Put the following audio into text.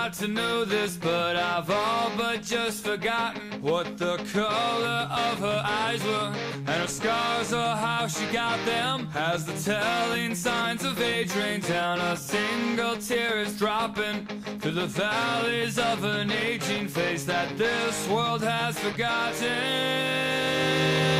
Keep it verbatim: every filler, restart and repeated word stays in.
ought to know this, but I've all but just forgotten what the color of her eyes were, and her scars or how she got them. As the telling signs of age rain down, a single tear is dropping through the valleys of an aging face that this world has forgotten.